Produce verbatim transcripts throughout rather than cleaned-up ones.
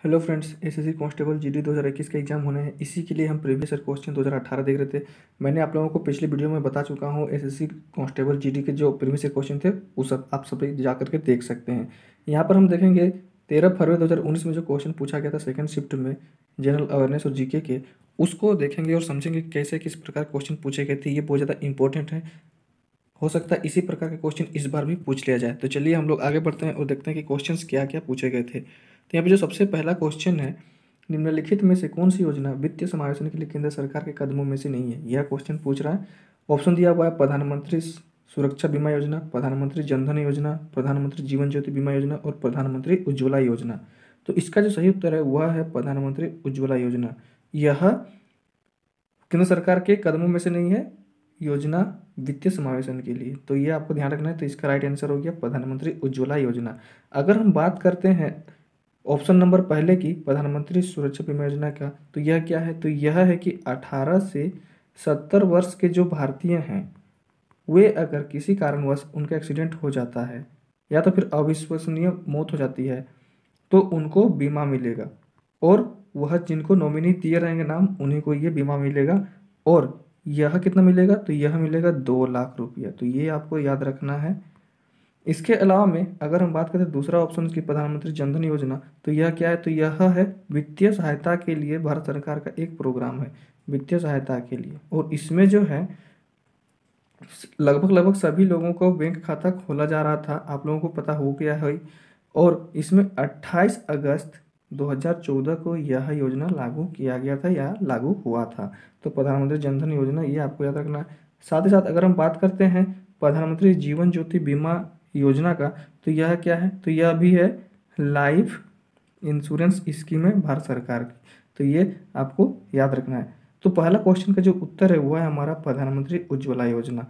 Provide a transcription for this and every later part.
Hello friends, SSC constable GD दो हज़ार इक्कीस का एग्जाम होने हैं। इसी के लिए हम प्रीवियस ईयर क्वेश्चन दो हज़ार अठारह देख रहे थे। मैंने आप लोगों को पिछले वीडियो में बता चुका हूँ एसएससी कांस्टेबल जीडी के जो प्रीवियस ईयर क्वेश्चन थे वो सब आप सभी जा करके देख सकते हैं। यहाँ पर हम देखेंगे तेरह फरवरी दो हज़ार उन्नीस में जो क्वेश्चन पूछा गया था सेकेंड शिफ्ट में जनरल अवेयरनेस और जीके के, उसको देखेंगे और समझेंगे कैसे किस प्रकार क्वेश्चन पूछे गए थे। ये बहुत ज़्यादा इंपॉर्टेंट है। हो सकता है इसी प्रकार के क्वेश्चन इस बार भी पूछ लिया जाए। तो चलिए हम लोग आगे बढ़ते हैं और देखते हैं कि क्वेश्चंस क्या क्या पूछे गए थे। तो यहाँ पे जो सबसे पहला क्वेश्चन है, निम्नलिखित में से कौन सी योजना वित्तीय समावेशन के लिए केंद्र सरकार के कदमों में से नहीं है। यह क्वेश्चन पूछ रहा है। ऑप्शन दिया हुआ है प्रधानमंत्री सुरक्षा बीमा योजना, प्रधानमंत्री जनधन योजना, प्रधानमंत्री जीवन ज्योति बीमा योजना और प्रधानमंत्री उज्ज्वला योजना। तो इसका जो सही उत्तर है वह है प्रधानमंत्री उज्ज्वला योजना। यह केंद्र सरकार के कदमों में से नहीं है, योजना वित्तीय समावेशन के लिए। तो ये आपको ध्यान रखना है। तो इसका राइट आंसर हो गया प्रधानमंत्री उज्ज्वला योजना। अगर हम बात करते हैं ऑप्शन नंबर पहले की प्रधानमंत्री सुरक्षा बीमा योजना का, तो यह क्या है? तो यह है कि अठारह से सत्तर वर्ष के जो भारतीय हैं वे अगर किसी कारणवश उनका एक्सीडेंट हो जाता है या तो फिर अविश्वसनीय मौत हो जाती है तो उनको बीमा मिलेगा, और वह जिनको नॉमिनी दिए रहेंगे नाम उन्हीं को ये बीमा मिलेगा। और यह कितना मिलेगा? तो यह मिलेगा दो लाख रुपया। तो ये आपको याद रखना है। इसके अलावा में अगर हम बात करें दूसरा ऑप्शन की प्रधानमंत्री जनधन योजना, तो यह क्या है? तो यह है वित्तीय सहायता के लिए भारत सरकार का एक प्रोग्राम है वित्तीय सहायता के लिए। और इसमें जो है लगभग लगभग सभी लोगों को बैंक खाता खोला जा रहा था, आप लोगों को पता हो गया है। और इसमें अट्ठाईस अगस्त दो हज़ार चौदह को यह योजना लागू किया गया था या लागू हुआ था। तो प्रधानमंत्री जनधन योजना ये आपको याद रखना है। साथ ही साथ अगर हम बात करते हैं प्रधानमंत्री जीवन ज्योति बीमा योजना का, तो यह क्या है? तो यह भी है लाइफ इंश्योरेंस स्कीम है भारत सरकार की। तो ये आपको याद रखना है। तो पहला क्वेश्चन का जो उत्तर है वह है हमारा प्रधानमंत्री उज्ज्वला योजना।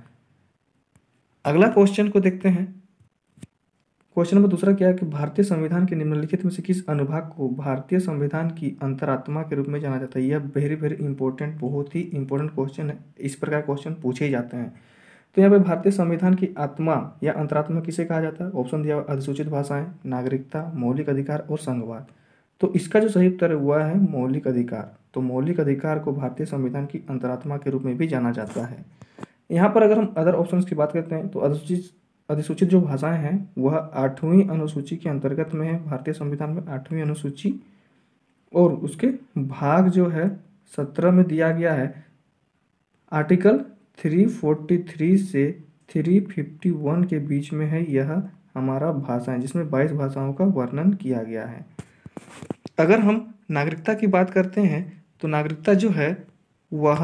अगला क्वेश्चन को देखते हैं। क्वेश्चन नंबर दूसरा क्या है कि भारतीय संविधान के निम्नलिखित में से किस अनुभाग को भारतीय संविधान की अंतरात्मा के रूप में जाना जाता है। यह वेरी वेरी इंपॉर्टेंट, बहुत ही इंपॉर्टेंट क्वेश्चन है। इस प्रकार क्वेश्चन पूछे ही जाते हैं। तो यहाँ पे भारतीय संविधान की आत्मा या अंतरात्मा किसे कहा जाता है? ऑप्शन दिया अधिसूचित भाषाएं, नागरिकता, मौलिक अधिकार और संघवाद। तो इसका जो सही उत्तर है वह है मौलिक अधिकार। तो मौलिक अधिकार को भारतीय संविधान की अंतरात्मा के रूप में भी जाना जाता है। यहाँ पर अगर हम अदर ऑप्शंस की बात करते हैं तो अधिसूचित अधिसूचित जो भाषाएं हैं वह आठवीं अनुसूची के अंतर्गत में है भारतीय संविधान में, आठवीं अनुसूची। और उसके भाग जो है सत्रह में दिया गया है आर्टिकल तीन सौ तैंतालीस से तीन सौ इक्यावन के बीच में है यह हमारा भाषाएं, जिसमें बाईस भाषाओं का वर्णन किया गया है। अगर हम नागरिकता की बात करते हैं तो नागरिकता जो है वह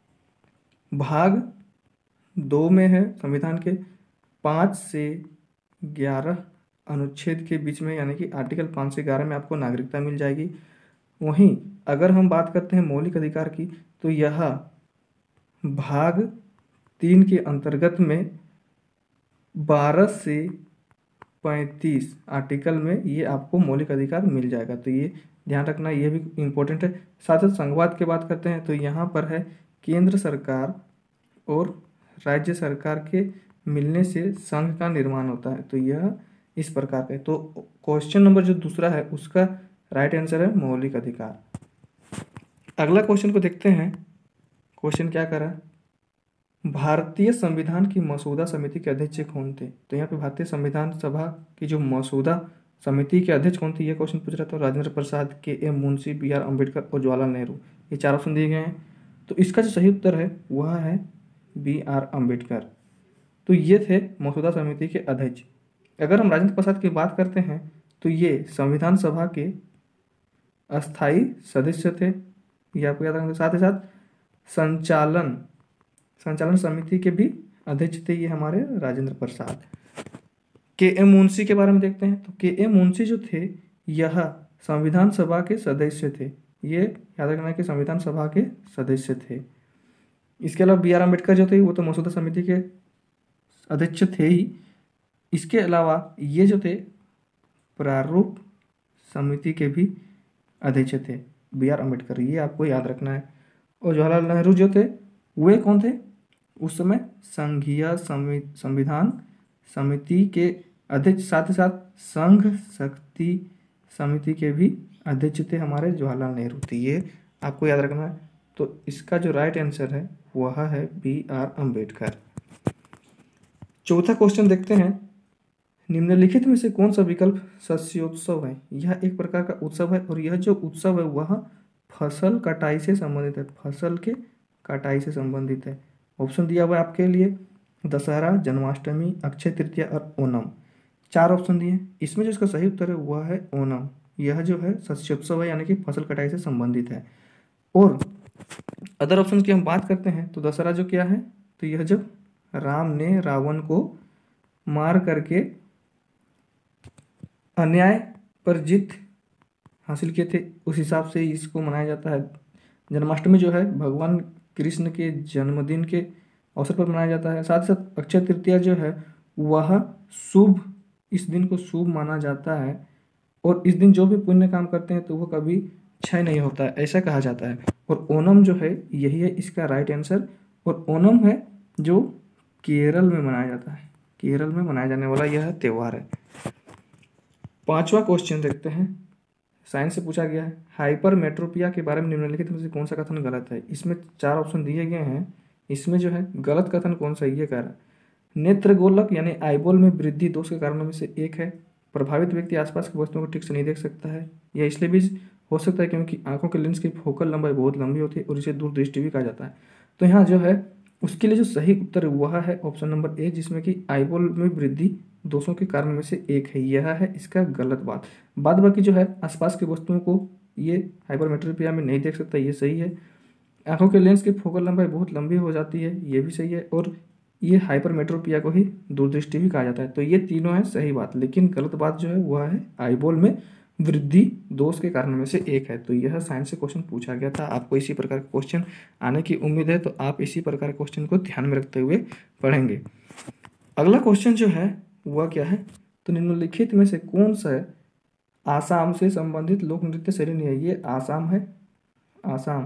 भाग दो में है संविधान के, पाँच से ग्यारह अनुच्छेद के बीच में, यानी कि आर्टिकल पाँच से ग्यारह में आपको नागरिकता मिल जाएगी। वहीं अगर हम बात करते हैं मौलिक अधिकार की, तो यह भाग तीन के अंतर्गत में बारह से पैंतीस आर्टिकल में ये आपको मौलिक अधिकार मिल जाएगा। तो ये ध्यान रखना, ये भी इम्पोर्टेंट है। साथ ही संघवाद की बात करते हैं तो यहाँ पर है केंद्र सरकार और राज्य सरकार के मिलने से संघ का निर्माण होता है। तो यह इस प्रकार का है। तो क्वेश्चन नंबर जो दूसरा है उसका राइट आंसर है मौलिक अधिकार। अगला क्वेश्चन को देखते हैं। क्वेश्चन क्या कर रहा है? भारतीय संविधान की मसौदा समिति के अध्यक्ष कौन थे? तो यहाँ पे भारतीय संविधान सभा की जो मसौदा समिति के अध्यक्ष कौन थे ये क्वेश्चन पूछ रहा था। Rajendra Prasad, K M Munshi, B R Ambedkar और जवाहरलाल नेहरू, ये चार ऑप्शन दिए गए हैं। तो इसका जो सही उत्तर है वह है बी आर अम्बेडकर। तो ये थे मसौदा समिति के अध्यक्ष। अगर हम राजेंद्र प्रसाद की बात करते हैं तो ये संविधान सभा के अस्थाई सदस्य थे, ये आपको याद रखना। साथ ही साथ संचालन संचालन समिति के भी अध्यक्ष थे ये हमारे राजेंद्र प्रसाद। के एम मुंशी के बारे में देखते हैं। तो के एम मुंशी जो थे यह संविधान सभा के सदस्य थे, ये याद रखना है कि संविधान सभा के सदस्य थे। इसके अलावा बी आर अम्बेडकर जो थे वो तो मसौदा समिति के अध्यक्ष थे ही। इसके अलावा ये जो थे प्रारूप समिति के भी अध्यक्ष थे बी आर अम्बेडकर, ये आपको याद रखना है। और जवाहरलाल नेहरू जो थे वे कौन थे? उस समय संघीय संविधान समिति के अध्यक्ष, साथ ही साथ संघ शक्ति समिति के भी अध्यक्ष थे हमारे जवाहरलाल नेहरू थे। ये आपको याद रखना है। तो इसका जो राइट आंसर है वह है बी आर अम्बेडकर। चौथा क्वेश्चन देखते हैं, निम्नलिखित में से कौन सा विकल्प शस्योत्सव है? यह एक प्रकार का उत्सव है और यह जो उत्सव है वह फसल कटाई से संबंधित है, फसल के कटाई से संबंधित है। ऑप्शन दिया हुआ है आपके लिए, दशहरा, जन्माष्टमी, अक्षय तृतीया और ओणम। चार ऑप्शन दिए, इसमें जो इसका सही उत्तर है वह है ओणम। यह जो है शस्योत्सव है, यानी कि फसल कटाई से संबंधित है। और अदर ऑप्शन की हम बात करते हैं तो दशहरा जो क्या है, तो यह जो राम ने रावण को मार करके अन्याय पर जीत हासिल किए थे, उस हिसाब से इसको मनाया जाता है। जन्माष्टमी जो है भगवान कृष्ण के जन्मदिन के अवसर पर मनाया जाता है। साथ ही साथ अक्षय तृतीया जो है वह शुभ, इस दिन को शुभ माना जाता है और इस दिन जो भी पुण्य काम करते हैं तो वह कभी क्षय नहीं होता है, ऐसा कहा जाता है। और ओणम जो है यही है इसका राइट आंसर। और ओणम है जो केरल में मनाया जाता है, केरल में मनाया जाने वाला यह त्यौहार है। पांचवा क्वेश्चन देखते हैं, साइंस से पूछा गया है, हाइपरमेट्रोपिया के बारे में निम्नलिखित में से कौन सा कथन गलत है? इसमें चार ऑप्शन दिए गए हैं, इसमें जो है गलत कथन कौन सा ये कह रहा है, नेत्रगोलक यानी आईबॉल में वृद्धि दोष के कारणों में से एक है। प्रभावित व्यक्ति आसपास की वस्तुओं को ठीक से नहीं देख सकता है। यह इसलिए भी हो सकता है क्योंकि आंखों के लेंस की फोकल लंबाई बहुत लंबी होती है और इसे दूरदृष्टि भी कहा जाता है। तो यहाँ जो है उसके लिए जो सही उत्तर वह है ऑप्शन नंबर ए, जिसमें कि आईबॉल में वृद्धि दोषों के कारण में से एक है। यह है इसका गलत बात। बाद बाकी जो है आसपास की वस्तुओं को ये हाइपरमेट्रोपिया में नहीं देख सकता, ये सही है। आंखों के लेंस की फोकल लंबाई बहुत लंबी हो जाती है, ये भी सही है। और ये हाइपरमेट्रोपिया को ही दूरदृष्टि भी कहा जाता है। तो ये तीनों है सही बात, लेकिन गलत बात जो है वह है आईबॉल में वृद्धि दोष के कारण में से एक है। तो यह साइंस से क्वेश्चन पूछा गया था, आपको इसी प्रकार का क्वेश्चन आने की उम्मीद है, तो आप इसी प्रकार के क्वेश्चन को ध्यान में रखते हुए पढ़ेंगे। अगला क्वेश्चन जो है वह क्या है, तो निम्नलिखित में से कौन सा आसाम से संबंधित लोक नृत्य शैली नहीं है? ये आसाम है, आसाम।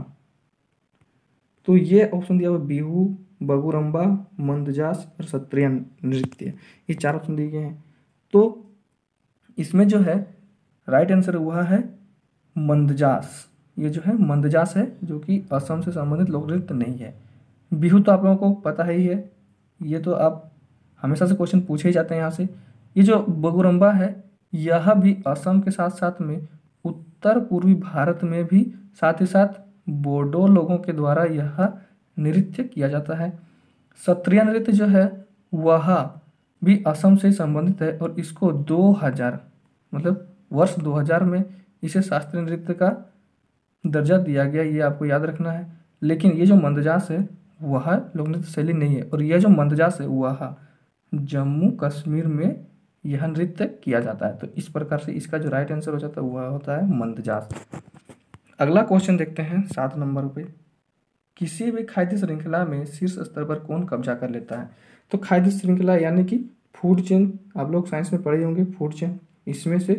तो ये ऑप्शन दिया हुआ बिहू, बगुरम्बा, मंदजास और सत्रिया नृत्य, ये चार ऑप्शन दिए गए हैं। तो इसमें जो है राइट आंसर वह है मंदजास। ये जो है मंदजास है जो कि असम से संबंधित लोक नृत्य नहीं है। बिहू तो आप लोगों को पता ही है, ये तो आप हमेशा से क्वेश्चन पूछे ही जाते हैं यहाँ से। ये जो बगुरम्बा है यह भी असम के साथ साथ में उत्तर पूर्वी भारत में भी साथ ही साथ बोडो लोगों के द्वारा यह नृत्य किया जाता है। सत्रिया नृत्य जो है वह भी असम से संबंधित है और इसको दो हज़ार मतलब वर्ष दो हज़ार में इसे शास्त्रीय नृत्य का दर्जा दिया गया, ये आपको याद रखना है। लेकिन ये जो मंदजास है वह लोक नृत्य शैली नहीं है और यह जो मंदजास है वह जम्मू कश्मीर में यह नृत्य किया जाता है। तो इस प्रकार से इसका जो राइट आंसर हो जाता है वह होता है मंदजास। अगला क्वेश्चन देखते हैं सात नंबर पे, किसी भी खाद्य श्रृंखला में शीर्ष स्तर पर कौन कब्जा कर लेता है? तो खाद्य श्रृंखला यानी कि फूड चेन, आप लोग साइंस में पढ़े होंगे फूड चेन। इसमें से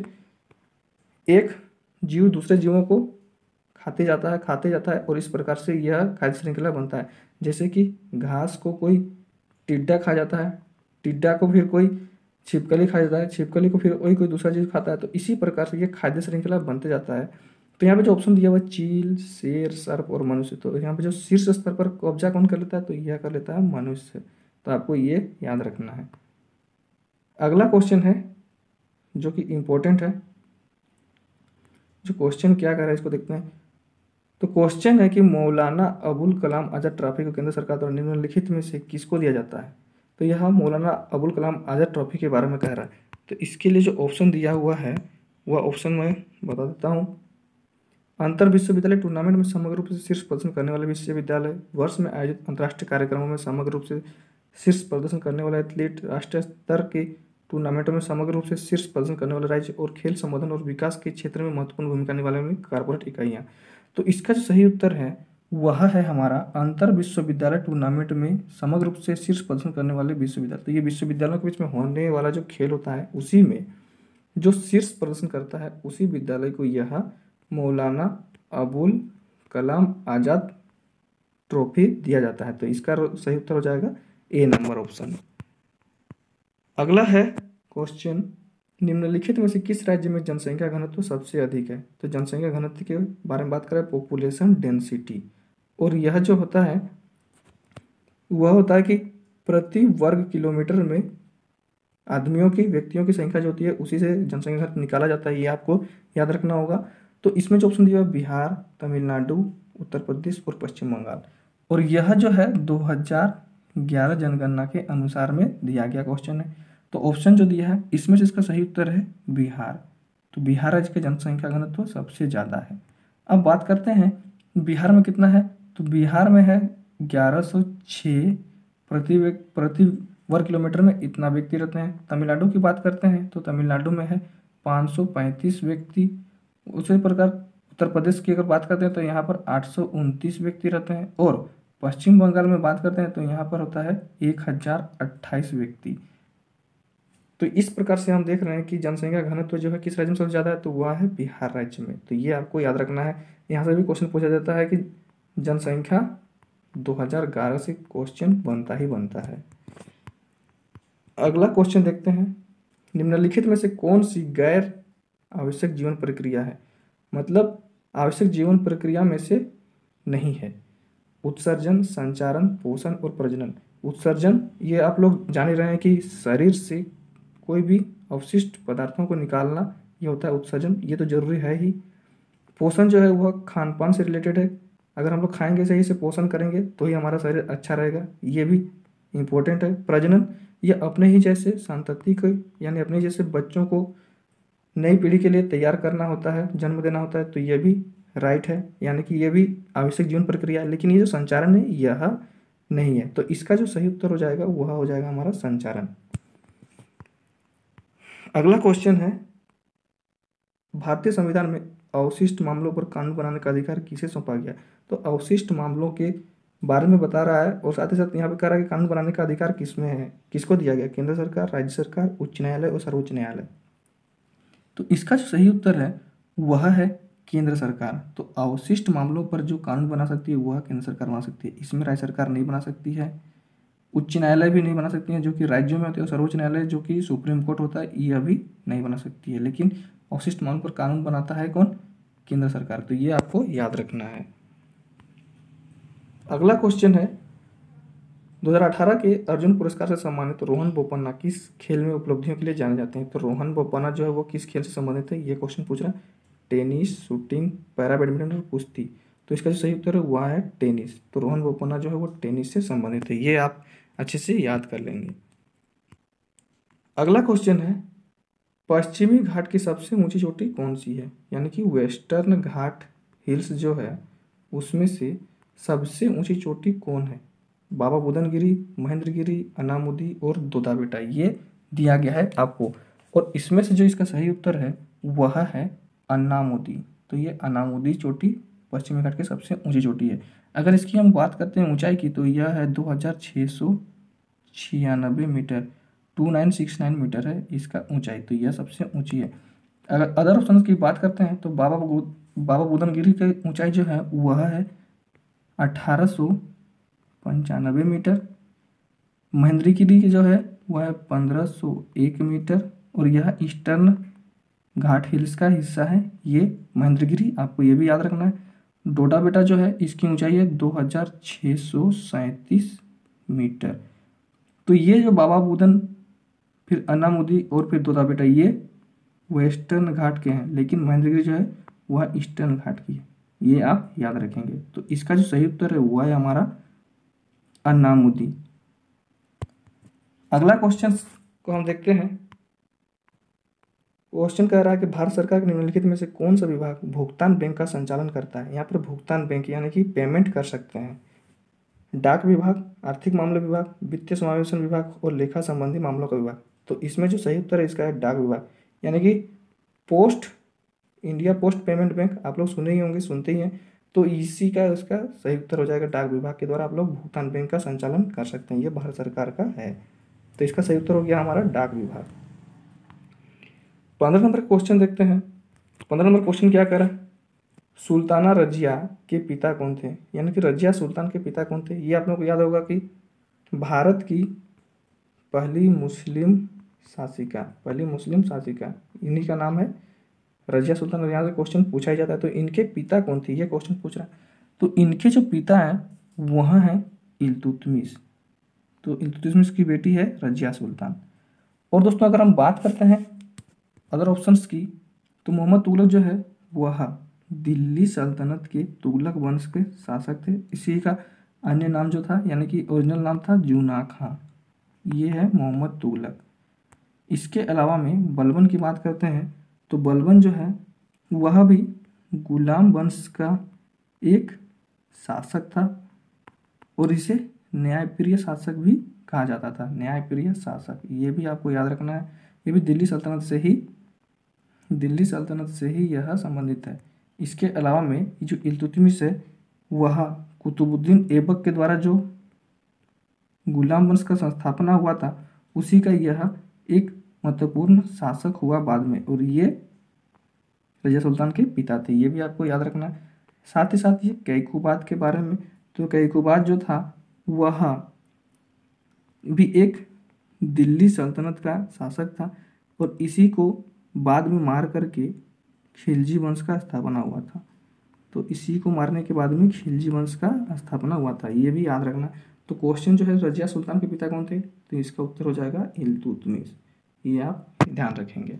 एक जीव दूसरे जीवों को खाते जाता है खाते जाता है और इस प्रकार से यह खाद्य श्रृंखला बनता है। जैसे कि घास को कोई टिड्डा खा जाता है, टिड्डा को फिर कोई छिपकली खा जाता है, छिपकली को फिर वही कोई दूसरा जीव खाता है। तो इसी प्रकार से यह खाद्य श्रृंखला बनते जाता है। तो यहाँ पे जो ऑप्शन दिया हुआ चील, शेर, सर्प और मनुष्य, तो यहाँ पे जो शीर्ष स्तर पर कब्जा कौन कर लेता है? तो यह कर लेता है मनुष्य। तो आपको ये याद रखना है। अगला क्वेश्चन है जो कि इम्पोर्टेंट है, जो क्वेश्चन क्या कर रहा है इसको देखते हैं। तो क्वेश्चन है कि मौलाना अबुल कलाम आज़ाद ट्रॉफी को केंद्र सरकार द्वारा निम्नलिखित में से किसको दिया जाता है? तो यह मौलाना अबुल कलाम आज़ाद ट्रॉफी के बारे में कह रहा है। तो इसके लिए जो ऑप्शन दिया हुआ है वह ऑप्शन मैं बता देता हूँ। अंतर विश्वविद्यालय टूर्नामेंट में समग्र रूप से शीर्ष प्रदर्शन करने वाले विश्वविद्यालय, वर्ष में आयोजित अंतर्राष्ट्रीय कार्यक्रमों में समग्र रूप से शीर्ष प्रदर्शन करने वाला एथलीट, राष्ट्रीय स्तर के टूर्नामेंटों में समग्र रूप से शीर्ष प्रदर्शन करने वाले राज्य और खेल संवर्धन और विकास के क्षेत्र में महत्वपूर्ण भूमिका निभाने वाली कॉर्पोरेट इकाइयाँ। तो इसका जो सही उत्तर है वह है हमारा अंतर विश्वविद्यालय टूर्नामेंट में समग्र रूप से शीर्ष प्रदर्शन करने वाले विश्वविद्यालय। तो ये विश्वविद्यालयों के बीच में होने वाला जो खेल होता है उसी में जो शीर्ष प्रदर्शन करता है उसी विद्यालय को यह मौलाना अबुल कलाम आज़ाद ट्रॉफी दिया जाता है। तो इसका सही उत्तर हो जाएगा ए नंबर ऑप्शन। अगला है क्वेश्चन निम्नलिखित में से किस राज्य में जनसंख्या घनत्व सबसे अधिक है? तो जनसंख्या घनत्व के बारे में बात करें, पॉपुलेशन डेंसिटी, और यह जो होता है वह होता है कि प्रति वर्ग किलोमीटर में आदमियों की, व्यक्तियों की संख्या जो होती है उसी से जनसंख्या घनत्व निकाला जाता है। ये आपको याद रखना होगा। तो इसमें जो ऑप्शन दिया है बिहार, तमिलनाडु, उत्तर प्रदेश और पश्चिम बंगाल, और यह जो है दो हज़ार ग्यारह जनगणना के अनुसार में दिया गया क्वेश्चन है। तो ऑप्शन जो दिया है इसमें से इसका सही उत्तर है बिहार। तो बिहार राज्य का जनसंख्या घनत्व सबसे ज़्यादा है। अब बात करते हैं बिहार में कितना है। तो बिहार में है ग्यारह सौ छः प्रति व्यक्ति प्रति वर्ग किलोमीटर में इतना व्यक्ति रहते हैं। तमिलनाडु की बात करते हैं तो तमिलनाडु में है पाँच सौ पैंतीस व्यक्ति। उसी प्रकार उत्तर प्रदेश की अगर बात करते हैं तो यहाँ पर आठ सौ उनतीस व्यक्ति रहते हैं, और पश्चिम बंगाल में बात करते हैं तो यहाँ पर होता है एक हजार अट्ठाईस व्यक्ति। तो इस प्रकार से हम देख रहे हैं कि जनसंख्या घनत्व जो है किस राज्य में सबसे ज़्यादा है, तो वह है बिहार राज्य में। तो ये आपको याद रखना है। यहाँ से भी क्वेश्चन पूछा जाता है कि जनसंख्या दो हज़ार ग्यारह से क्वेश्चन बनता ही बनता है। अगला क्वेश्चन देखते हैं, निम्नलिखित में से कौन सी गैर आवश्यक जीवन प्रक्रिया है? मतलब आवश्यक जीवन प्रक्रिया में से नहीं है। उत्सर्जन, संचारण, पोषण और प्रजनन। उत्सर्जन ये आप लोग जान ही रहे हैं कि शरीर से कोई भी अवशिष्ट पदार्थों को निकालना, ये होता है उत्सर्जन, ये तो जरूरी है ही। पोषण जो है वह खान पान से रिलेटेड है। अगर हम लोग खाएंगे सही से, पोषण करेंगे तो ही हमारा शरीर अच्छा रहेगा, ये भी इम्पोर्टेंट है। प्रजनन ये अपने ही जैसे संतति को, यानी अपने जैसे बच्चों को नई पीढ़ी के लिए तैयार करना होता है, जन्म देना होता है, तो ये भी राइट है, यानी कि ये भी आवश्यक जीवन प्रक्रिया है। लेकिन ये जो संचारण है यह नहीं है। तो इसका जो सही उत्तर हो जाएगा वह हो जाएगा हमारा संचारण। अगला क्वेश्चन है, भारतीय संविधान में अवशिष्ट मामलों पर कानून बनाने का अधिकार किसे सौंपा गया? तो अवशिष्ट मामलों के बारे में बता रहा है, और साथ ही साथ यहाँ पे कह रहा है कि कानून बनाने का अधिकार किसमें है, किसको दिया गया? केंद्र सरकार, राज्य सरकार, उच्च न्यायालय और सर्वोच्च न्यायालय। तो इसका जो सही उत्तर है वह है केंद्र सरकार। तो अवशिष्ट मामलों पर जो कानून बना सकती है वह केंद्र सरकार बना सकती है। इसमें राज्य सरकार नहीं बना सकती है, उच्च न्यायालय भी नहीं बना सकती है जो कि राज्यों में होते हैं, सर्वोच्च न्यायालय जो कि सुप्रीम कोर्ट होता है यह भी नहीं बना सकती है। लेकिन अवशिष्ट मामलों पर कानून बनाता है कौन? केंद्र सरकार। तो ये आपको याद रखना है। अगला क्वेश्चन है, दो हज़ार अठारह के अर्जुन पुरस्कार से सम्मानित तो रोहन बोपन्ना किस खेल में उपलब्धियों के लिए जाने जाते हैं? तो रोहन बोपन्ना जो है वो किस खेल से संबंधित है, ये क्वेश्चन पूछ रहा है। टेनिस, शूटिंग, पैरा बैडमिंटन और कुश्ती। तो इसका जो सही उत्तर है वह है टेनिस। तो रोहन बोपन्ना जो है वो टेनिस से संबंधित है, ये आप अच्छे से याद कर लेंगे। अगला क्वेश्चन है, पश्चिमी घाट की सबसे ऊंची चोटी कौन सी है? यानी कि वेस्टर्न घाट हिल्स जो है उसमें से सबसे ऊंची चोटी कौन है? बाबा बुदनगिरी, महेंद्रगिरी, अनामुदी और दोदा बेटा, ये दिया गया है आपको। और इसमें से जो इसका सही उत्तर है वह है अनामुदी। तो ये अनामुदी चोटी पश्चिमी घाट की सबसे ऊंची चोटी है। अगर इसकी हम बात करते हैं ऊंचाई की तो यह है दो हज़ार छः सौ छियानबे metre, two nine six nine metre है इसका ऊंचाई। तो यह सबसे ऊंची है। अगर अदर ऑप्शन की बात करते हैं तो बाबा बाबा बुदनगिरी की ऊंचाई जो है वह है अठारह सौ पंचानबे मीटर, महेंद्रगिरी की जो है वह है पंद्रह सौ एक मीटर, और यह ईस्टर्न घाट हिल्स का हिस्सा है ये महेंद्रगिरी, आपको ये भी याद रखना है। डोडा बेटा जो है इसकी ऊंचाई है दो हज़ार छः सौ सैंतीस मीटर। तो ये जो बाबा बुदन, फिर अनामुदी और फिर दोदा बेटा ये वेस्टर्न घाट के हैं, लेकिन महेंद्रगिरी जो है वह ईस्टर्न घाट की है, ये आप याद रखेंगे। तो इसका जो सही उत्तर है वह है हमारा अनामुदी। अगला क्वेश्चन को हम देखते हैं। क्वेश्चन कह रहा है कि भारत सरकार के निम्नलिखित में से कौन सा विभाग भुगतान बैंक का संचालन करता है? यहाँ पर भुगतान बैंक यानी कि पेमेंट कर सकते हैं। डाक विभाग, आर्थिक मामले विभाग, वित्तीय समावेशन विभाग और लेखा संबंधी मामलों का विभाग। तो इसमें जो सही उत्तर है इसका है डाक विभाग, यानी कि post India post payment bank आप लोग सुने ही होंगे, सुनते ही हैं। तो इसी का उसका सही उत्तर हो जाएगा डाक विभाग के द्वारा आप लोग भुगतान बैंक का संचालन कर सकते हैं, ये भारत सरकार का है। तो इसका सही उत्तर हो गया हमारा डाक विभाग। पंद्रह नंबर क्वेश्चन देखते हैं। पंद्रह नंबर क्वेश्चन क्या कह रहा है, सुल्ताना रजिया के पिता कौन थे? यानी कि रजिया सुल्तान के पिता कौन थे? ये आप लोगों को याद होगा कि भारत की पहली मुस्लिम शासिका, पहली मुस्लिम शासिका, इन्हीं का नाम है रजिया सुल्तान। और यहाँ से क्वेश्चन पूछा ही जाता है, तो इनके पिता कौन थे, ये क्वेश्चन पूछ रहा है। तो इनके जो पिता हैं वह हैं इल्तुतमिश। तो इल्तुतमिश की बेटी है रजिया सुल्तान। और दोस्तों अगर हम बात करते हैं अदर ऑप्शंस की, तो मोहम्मद तुगलक जो है वह दिल्ली सल्तनत के तुगलक वंश के शासक थे। इसी का अन्य नाम जो था, यानी कि ओरिजिनल नाम था जूना खां। ये है मोहम्मद तुगलक। इसके अलावा में बलबन की बात करते हैं, तो बलबन जो है वह भी गुलाम वंश का एक शासक था और इसे न्यायप्रिय शासक भी कहा जाता था। न्यायप्रिय शासक, ये भी आपको याद रखना है। ये भी दिल्ली सल्तनत से ही दिल्ली सल्तनत से ही यह संबंधित है। इसके अलावा में जो इल्तुतमिश है वह कुतुबुद्दीन ऐबक के द्वारा जो गुलाम वंश का संस्थापना हुआ था उसी का यह एक महत्वपूर्ण शासक हुआ बाद में, और ये रजिया सुल्तान के पिता थे। ये भी आपको याद रखना है। साथ ही साथ ये कैकुबाद के बारे में, तो कैकुबाद जो था वह भी एक दिल्ली सल्तनत का शासक था और इसी को बाद में मार करके खिलजी वंश का स्थापना हुआ था। तो इसी को मारने के बाद में खिलजी वंश का स्थापना हुआ था, ये भी याद रखना। तो क्वेश्चन जो है रजिया सुल्तान के पिता कौन थे, तो इसका उत्तर हो जाएगा इल्तुतमिश। ये आप ध्यान रखेंगे।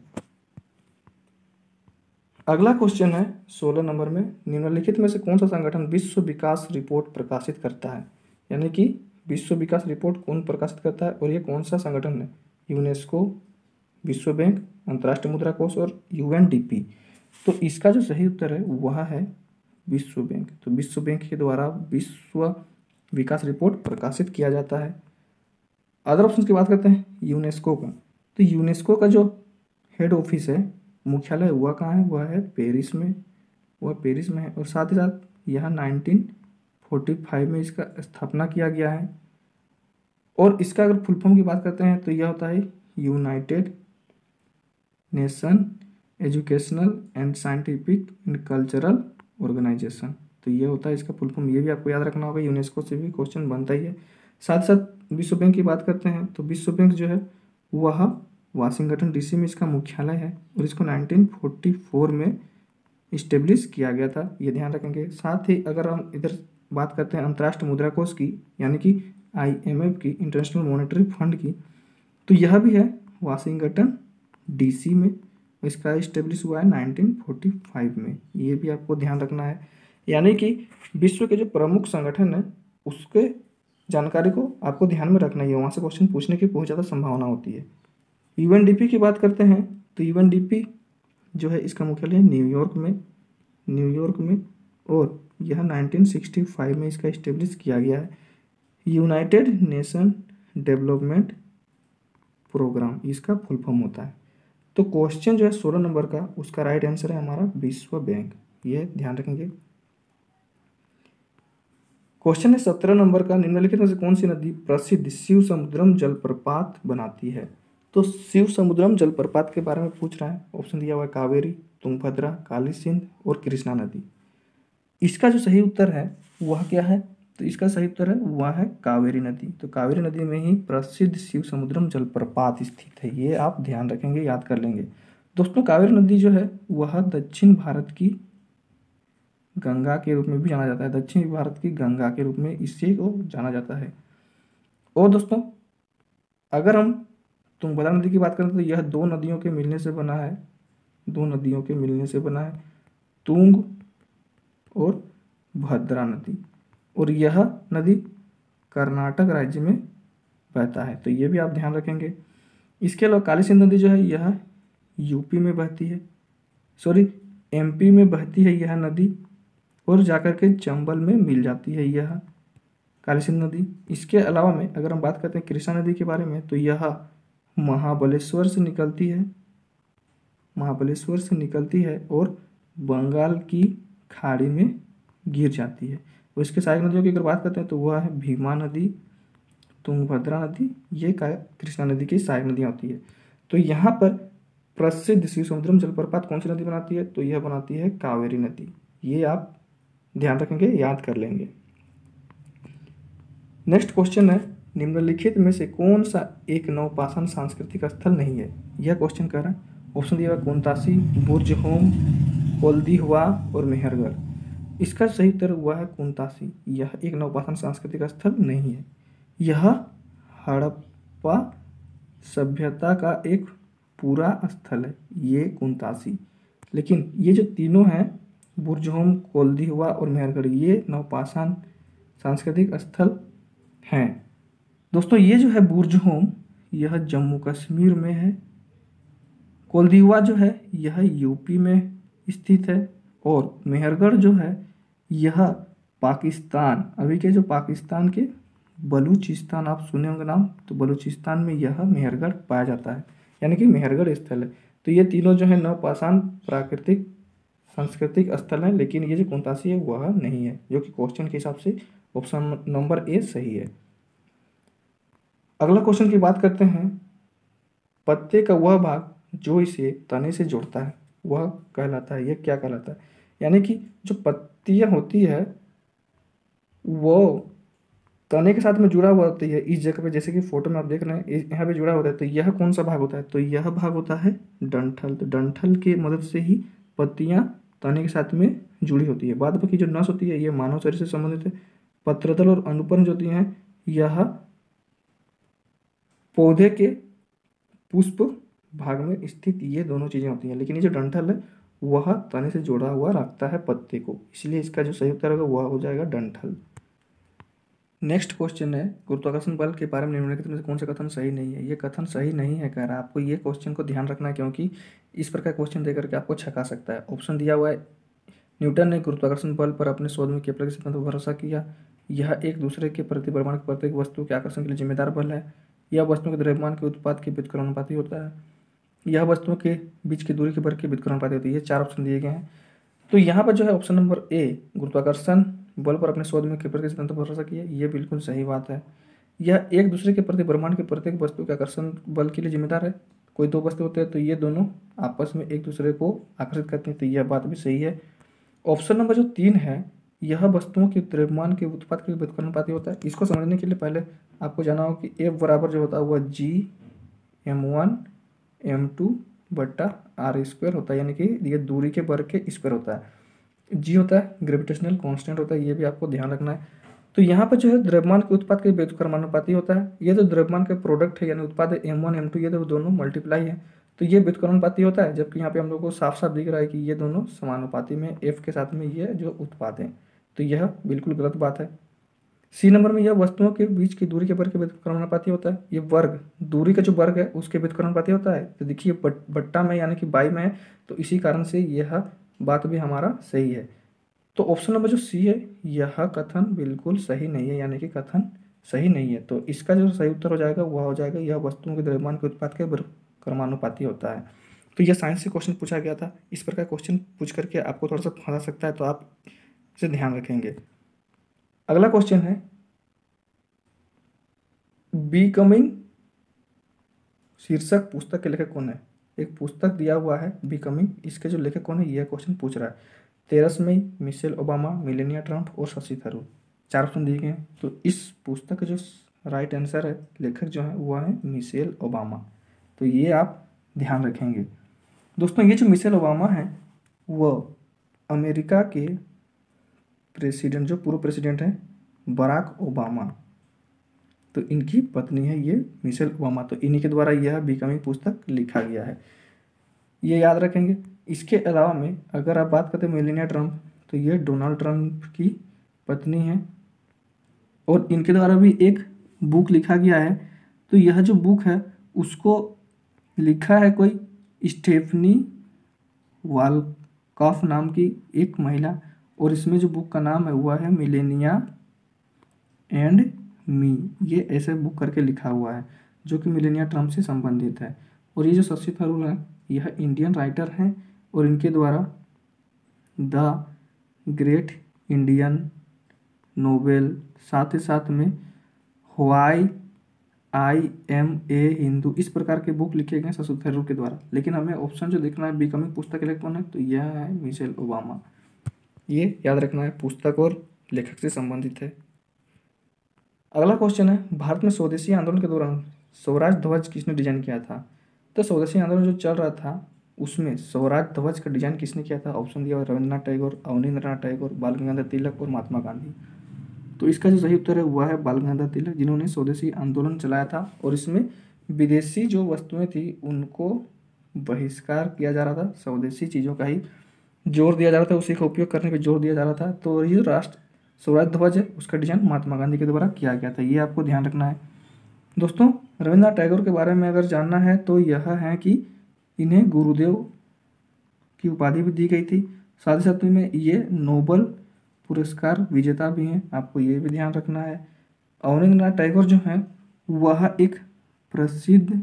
अगला क्वेश्चन है सोलह नंबर में, निम्नलिखित में से कौन सा संगठन विश्व विकास रिपोर्ट प्रकाशित करता है। यानी कि विश्व विकास रिपोर्ट कौन प्रकाशित करता है और ये कौन सा संगठन है। यूनेस्को, विश्व बैंक, अंतर्राष्ट्रीय मुद्रा कोष और यूएनडीपी। तो इसका जो सही उत्तर है वह है विश्व बैंक। तो विश्व बैंक के द्वारा विश्व विकास रिपोर्ट प्रकाशित किया जाता है। अदर ऑप्शन की बात करते हैं यूनेस्को का, तो यूनेस्को का जो हेड ऑफिस है, मुख्यालय हुआ कहाँ है, वह है पेरिस में, वह पेरिस में है। और साथ ही साथ यह नाइनटीन फोर्टी फाइव में इसका स्थापना किया गया है। और इसका अगर फुल फॉर्म की बात करते हैं तो यह होता है united nation educational and scientific and cultural organisation. तो ये होता है इसका फुल फॉर्म, ये भी आपको याद रखना होगा। यूनेस्को से भी क्वेश्चन बनता ही है। साथ साथ विश्व बैंक की बात करते हैं तो विश्व बैंक जो है वह वाशिंगटन डीसी में इसका मुख्यालय है और इसको नाइनटीन फोर्टी फोर में इस्टेब्लिश किया गया था, ये ध्यान रखेंगे। साथ ही अगर हम इधर बात करते हैं अंतर्राष्ट्रीय मुद्रा कोष की, यानी कि आईएमएफ की, इंटरनेशनल मॉनेटरी फंड की, तो यह भी है वाशिंगटन डीसी में। इसका इस्टेब्लिश हुआ है नाइनटीन फोर्टी फाइव में, ये भी आपको ध्यान रखना है। यानी कि विश्व के जो प्रमुख संगठन है उसके जानकारी को आपको ध्यान में रखना ही है, वहाँ से क्वेश्चन पूछने की बहुत ज़्यादा संभावना होती है। यूएनडीपी की बात करते हैं तो यूएनडीपी जो है इसका मुख्यालय न्यूयॉर्क में न्यूयॉर्क में और यह नाइनटीन सिक्सटी फाइव में इसका इस्टेब्लिश किया गया है। यूनाइटेड नेशन डेवलपमेंट प्रोग्राम इसका फुल फॉर्म होता है। तो क्वेश्चन जो है सोलह नंबर का, उसका राइट आंसर है हमारा विश्व बैंक, ये ध्यान रखेंगे। क्वेश्चन है सत्रह नंबर का, निम्नलिखित में से कौन सी नदी प्रसिद्ध शिव समुद्रम जलप्रपात बनाती है। तो शिव समुद्रम जलप्रपात के बारे में पूछ रहा है। ऑप्शन दिया हुआ है कावेरी, तुंगभद्रा, काली सिंध और कृष्णा नदी। इसका जो सही उत्तर है वह क्या है, तो इसका सही उत्तर है वह है कावेरी नदी। तो कावेरी नदी में ही प्रसिद्ध शिव समुद्रम जलप्रपात स्थित है, ये आप ध्यान रखेंगे, याद कर लेंगे। दोस्तों कावेरी नदी जो है वह दक्षिण भारत की गंगा के रूप में भी जाना जाता है, दक्षिण भारत की गंगा के रूप में इसी को जाना जाता है। और दोस्तों अगर हम तुंगभद्रा नदी की बात करें तो यह दो नदियों के मिलने से बना है, दो नदियों के मिलने से बना है, तुंग और भद्रा नदी। और यह नदी कर्नाटक राज्य में बहता है, तो ये भी आप ध्यान रखेंगे। इसके अलावा काली सिंध नदी जो है यह यूपी में बहती है, सॉरी एमपी में बहती है यह नदी, और जाकर के चंबल में मिल जाती है यह काली सिंध नदी। इसके अलावा में अगर हम बात करते हैं कृष्णा नदी के बारे में, तो यह महाबलेश्वर से निकलती है महाबलेश्वर से निकलती है और बंगाल की खाड़ी में गिर जाती है। और इसके सहायक नदियों की अगर बात करते हैं तो वह है भीमा नदी, तुंगभद्रा नदी, ये कृष्णा नदी की सहायक नदियाँ होती है। तो यहाँ पर प्रसिद्ध शिव समुद्रम जलप्रपात कौन सी नदी बनाती है, तो यह बनाती है कावेरी नदी, ये आप ध्यान रखेंगे, याद कर लेंगे। नेक्स्ट क्वेश्चन है निम्नलिखित में से कौन सा एक नवपाषाण सांस्कृतिक स्थल नहीं है? यह क्वेश्चन कह रहा है। ऑप्शन दिया हुआ कुंतासी, बुर्ज होम, कोल्दिहुआ और मेहरगढ़। इसका सही उत्तर हुआ है कुंतासी। यह एक नवपाषाण सांस्कृतिक स्थल नहीं है। यह हड़प्पा सभ्यता का एक पूरा स्थल है ये कुंतासी। लेकिन ये जो तीनों हैं, बुर्ज होम, कोल्दिहुआ और मेहरगढ़, ये नवपाषाण सांस्कृतिक स्थल हैं। दोस्तों ये जो है बुर्ज होम, यह जम्मू कश्मीर में है। कोल्दिहुआ जो है यह यूपी में स्थित है। और मेहरगढ़ जो है यह पाकिस्तान, अभी के जो पाकिस्तान के बलूचिस्तान, आप सुने होंगे नाम, तो बलूचिस्तान में यह मेहरगढ़ पाया जाता है, यानी कि मेहरगढ़ स्थल है। तो ये तीनों जो है नवपाषाण प्राकृतिक सांस्कृतिक स्थल हैं, लेकिन ये जो कुंतासी है वह नहीं है, जो कि क्वेश्चन के हिसाब से ऑप्शन नंबर ए सही है। अगला क्वेश्चन की बात करते हैं। पत्ते का वह भाग जो इसे तने से जोड़ता है वह कहलाता है, यह क्या कहलाता है? यानी कि जो पत्तियां होती है वो तने के साथ में जुड़ा हुआ होती है इस जगह पे, जैसे कि फोटो में आप देख रहे हैं यहाँ पे जुड़ा होता है। तो यह कौन सा भाग होता है? तो यह भाग होता है डंठल। तो डंठल की मदद से ही पत्तियां तने के साथ में जुड़ी होती है। बाद बाकी जो नस होती है ये मानव शरीर से संबंधित है। पत्रदल और अनुपर्ण जो होती हैं यह पौधे के पुष्प भाग में स्थित ये दोनों चीजें होती हैं। लेकिन ये जो डंठल है वह तने से जुड़ा हुआ रखता है पत्ते को, इसलिए इसका जो सही उत्तर होगा वह हो जाएगा डंठल। नेक्स्ट क्वेश्चन है, गुरुत्वाकर्षण बल के बारे में निम्नलिखित में से कौन सा कथन सही नहीं है? ये कथन सही नहीं है कह रहा है। आपको ये क्वेश्चन को ध्यान रखना है, क्योंकि इस प्रकार क्वेश्चन देकर के आपको छका सकता है। ऑप्शन दिया हुआ है, न्यूटन ने गुरुत्वाकर्षण बल पर अपने शोध में केपलर के सिद्धांत पर भरोसा किया। यह एक दूसरे के प्रति परिमाण प्रत्येक वस्तु के आकर्षण के लिए जिम्मेदार बल है। यह वस्तुओं के द्रव्यमान के उत्पाद के व्युत्क्रमानुपाती होता है। यह वस्तुओं के बीच की दूरी के वर्ग के व्युत्क्रमानुपाती होती है। ये चार ऑप्शन दिए गए हैं। तो यहाँ पर जो है ऑप्शन नंबर ए, गुरुत्वाकर्षण बल पर अपने शोध में केपलर के सिद्धांत पर भरोसा किया, ये बिल्कुल सही बात है। यह एक दूसरे के प्रति ब्रह्मांड के प्रत्येक वस्तु के आकर्षण बल के लिए जिम्मेदार है। कोई दो वस्तु होते हैं तो ये दोनों आपस में एक दूसरे को आकर्षित करती हैं, तो यह बात भी सही है। ऑप्शन नंबर जो तीन है, यह वस्तुओं के द्रव्यमान के उत्पाद के व्युत्क्रमानुपाती होता है। इसको समझने के लिए पहले आपको जाना हो कि एफ बराबर जो होता है वह G M one M two बट्टा आर स्क्वायर होता है, यानी कि ये दूरी के वर्ग के स्क्वायर होता है। जी होता है ग्रेविटेशनल कांस्टेंट होता है, ये भी आपको ध्यान रखना है। तो यहाँ पर जो है द्रव्यमान के उत्पाद के व्युत्क्रमानुपाती होता है। ये तो द्रव्यमान के प्रोडक्ट है, यानी उत्पाद है एम वन एम टू, ये तो दोनों मल्टीप्लाई है, तो ये व्युत्क्रमानुपाती होता है। जबकि यहाँ पे हम लोग को साफ साफ दिख रहा है कि ये दोनों समानुपाती में, एफ के साथ में ये जो उत्पाद है, तो यह बिल्कुल गलत बात है। सी नंबर में यह वस्तुओं के बीच की दूरी के वर्ग के व्युत्क्रमानुपाती होता है। ये वर्ग, दूरी का जो वर्ग है उसके व्युत्क्रमानुपाती होता है। तो देखिए बट्टा में यानी कि बाई में है, तो इसी कारण से यह बात भी हमारा सही है। तो ऑप्शन नंबर जो सी है यह कथन बिल्कुल सही नहीं है, यानी कि कथन सही नहीं है। तो इसका जो सही उत्तर हो जाएगा वह हो जाएगा यह वस्तुओं के द्रव्यमान के उत्पाद के व्युत्क्रमानुपाती होता है। तो यह साइंस से क्वेश्चन पूछा गया था। इस प्रकार क्वेश्चन पूछ करके आपको थोड़ा सा फंसा सकता है, तो आप इसे ध्यान रखेंगे। अगला क्वेश्चन है, बिकमिंग शीर्षक पुस्तक के लेखक कौन है? एक पुस्तक दिया हुआ है बिकमिंग, इसके जो लेखक कौन है यह क्वेश्चन पूछ रहा है। Theresa May, Michelle Obama, Melania Trump और शशि थरूर, चार ऑप्शन दिए गए हैं। तो इस पुस्तक का जो राइट आंसर है, लेखक जो है वह है मिशेल ओबामा। तो ये आप ध्यान रखेंगे। दोस्तों ये जो मिशेल ओबामा है वह अमेरिका के प्रेसिडेंट, जो पूर्व प्रेसिडेंट हैं बराक ओबामा, तो इनकी पत्नी है ये मिशेल ओबामा। तो इन्हीं के द्वारा यह बिकमिंग पुस्तक लिखा गया है, ये याद रखेंगे। इसके अलावा में अगर आप बात करते हैं मेलेनिया ट्रंप, तो ये डोनाल्ड ट्रंप की पत्नी है और इनके द्वारा भी एक बुक लिखा गया है। तो यह जो बुक है उसको लिखा है कोई स्टेफनी वालकॉफ नाम की एक महिला, और इसमें जो बुक का नाम है वह है मिलेनिया एंड मी, ये ऐसे बुक करके लिखा हुआ है, जो कि मिलेनिया ट्रंप से संबंधित है। और ये जो शशि थरूर है यह इंडियन राइटर हैं और इनके द्वारा द ग्रेट इंडियन नोवेल, साथ ही साथ में why I am a Hindu, इस प्रकार के बुक लिखे गए शशि थरूर के द्वारा। लेकिन हमें ऑप्शन जो देखना है बिकमिंग पुस्तक के लेखक कौन है, तो यह है मिशेल ओबामा। ये याद रखना है, पुस्तक और लेखक से संबंधित है। अगला क्वेश्चन है, भारत में स्वदेशी आंदोलन के दौरान स्वराज ध्वज किसने डिजाइन किया था? तो स्वदेशी आंदोलन जो चल रहा था उसमें स्वराज ध्वज का डिजाइन किसने किया था? ऑप्शन दिया हुआ रविंद्रनाथ टैगोर, अवनींद्रनाथ टैगोर, बाल गंगाधर तिलक और महात्मा गांधी। तो इसका जो सही उत्तर है वह है बाल गंगाधर तिलक, जिन्होंने स्वदेशी आंदोलन चलाया था और इसमें विदेशी जो वस्तुएं थी उनको बहिष्कार किया जा रहा था, स्वदेशी चीज़ों का ही जोर दिया जा रहा था, उसी का उपयोग करने पर जोर दिया जा रहा था। तो ये राष्ट्र स्वराज ध्वज है उसका डिजाइन महात्मा गांधी के द्वारा किया गया था, ये आपको ध्यान रखना है। दोस्तों रविंद्रनाथ टैगोर के बारे में अगर जानना है तो यह है कि इन्हें गुरुदेव की उपाधि भी दी गई थी, साथ ही साथ में ये नोबल पुरस्कार विजेता भी हैं, आपको ये भी ध्यान रखना है। अवनींद्रनाथ टैगोर जो हैं वह एक प्रसिद्ध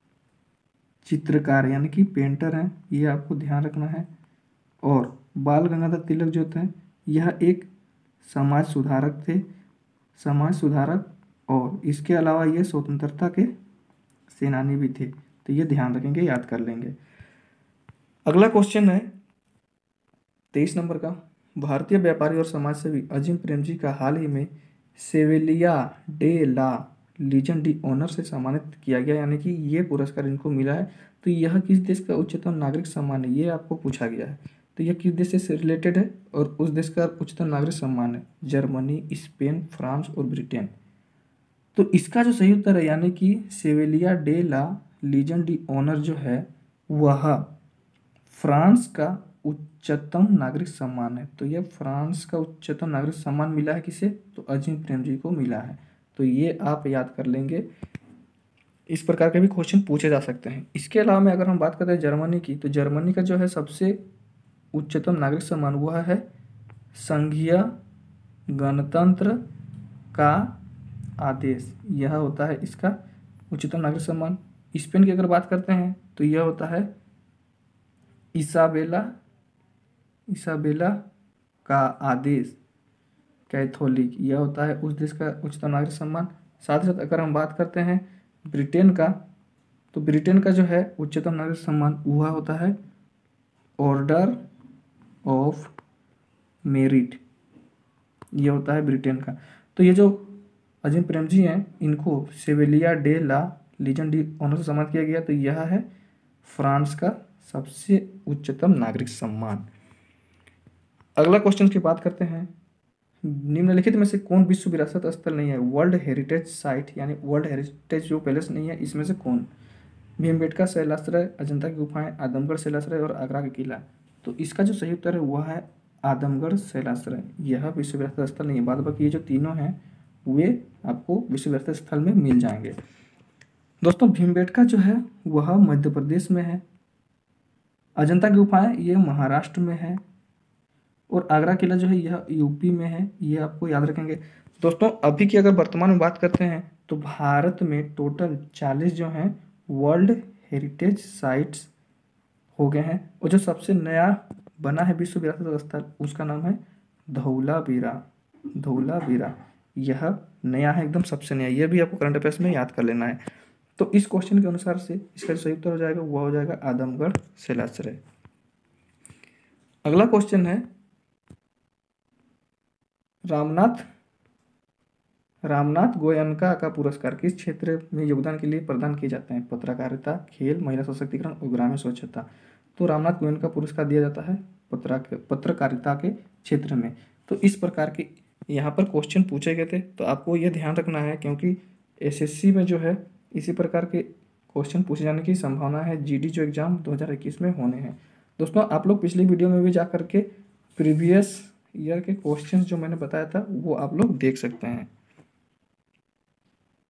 चित्रकार यानी कि पेंटर हैं, ये आपको ध्यान रखना है। और बाल गंगाधर तिलक जो थे यह एक समाज सुधारक थे, समाज सुधारक और इसके अलावा ये स्वतंत्रता के सेनानी भी थे, तो ये ध्यान रखेंगे, याद कर लेंगे। अगला क्वेश्चन है तेईस नंबर का, भारतीय व्यापारी और समाजसेवी अजीम प्रेमजी का हाल ही में Chevalier de la Legion d'honneur से सम्मानित किया गया, यानी कि ये पुरस्कार इनको मिला है। तो यह किस देश का उच्चतम नागरिक सम्मान है, ये आपको पूछा गया है। तो यह किस देश से रिलेटेड है और उस देश का उच्चतम नागरिक सम्मान है जर्मनी, स्पेन, फ्रांस और ब्रिटेन। तो इसका जो सही उत्तर है यानी कि Chevalier de la Legion d'honneur जो है वह फ्रांस का उच्चतम नागरिक सम्मान है। तो यह फ्रांस का उच्चतम नागरिक सम्मान मिला है किसे? तो अजीम प्रेमजी को मिला है। तो ये आप याद कर लेंगे, इस प्रकार के भी क्वेश्चन पूछे जा सकते हैं। इसके अलावा में अगर हम बात करते हैं जर्मनी की, तो जर्मनी का जो है सबसे उच्चतम नागरिक सम्मान वह है संघीय गणतंत्र का आदेश, यह होता है इसका उच्चतम नागरिक सम्मान। स्पेन की अगर बात करते हैं तो यह होता है इसाबेला इसाबेला का आदेश कैथोलिक, यह होता है उस देश का उच्चतम नागरिक सम्मान। साथ ही साथ अगर हम बात करते हैं ब्रिटेन का, तो ब्रिटेन का जो है उच्चतम नागरिक सम्मान वह होता है ऑर्डर ऑफ मेरिट, यह होता है ब्रिटेन का। तो ये जो अजीम प्रेमजी हैं इनको Chevalier de la Legion d'honneur से सम्मानित किया गया, तो यह है फ्रांस का सबसे उच्चतम नागरिक सम्मान। अगला क्वेश्चन की बात करते हैं, निम्नलिखित में से कौन विश्व विरासत स्थल नहीं है, वर्ल्ड हेरिटेज साइट यानी वर्ल्ड हेरिटेज जो पैलेस नहीं है, इसमें से कौन? भीमबेटका शैलाश्रय, अजंता की गुफाएं, आदमगढ़ शैलाश्रय और आगरा का किला। तो इसका जो सही उत्तर है वह है आदमगढ़ शैलाश्रय, यह विश्व विरासत स्थल नहीं है। बाद बाकी ये जो तीनों हैं वे आपको विश्व विरासत स्थल में मिल जाएंगे। दोस्तों भीमबेटका जो है वह मध्य प्रदेश में है, अजंता की गुफाएं ये महाराष्ट्र में है और आगरा किला जो है यह यूपी में है, ये आपको याद रखेंगे। दोस्तों अभी की अगर वर्तमान में बात करते हैं तो भारत में टोटल चालीस जो हैं वर्ल्ड हेरिटेज साइट्स हो गए हैं और जो सबसे नया बना है विश्व विरासत स्थल उसका नाम है धौलावीरा, धौलावीरा यह नया है, एकदम सबसे नया, यह भी आपको करंट अफेयर्स में याद कर लेना है। तो इस क्वेश्चन के अनुसार से इसका सही उत्तर हो जाएगा वह हो जाएगा आदमगढ़ शैलाश्रय। अगला क्वेश्चन है रामनाथ रामनाथ गोयनका का पुरस्कार किस क्षेत्र में योगदान के लिए प्रदान किए जाते हैं? पत्रकारिता, खेल, महिला सशक्तिकरण और ग्रामीण स्वच्छता। तो रामनाथ गोयनका पुरस्कार दिया जाता है पत्रकारिता के क्षेत्र में। तो इस प्रकार के यहाँ पर क्वेश्चन पूछे गए थे, तो आपको यह ध्यान रखना है क्योंकि एसएससी में जो है इसी प्रकार के क्वेश्चन पूछे जाने की संभावना है, जीडी जो एग्जाम दो हज़ार इक्कीस में होने हैं। दोस्तों आप लोग पिछली वीडियो में भी जा करके प्रीवियस ईयर के क्वेश्चंस जो मैंने बताया था वो आप लोग देख सकते हैं।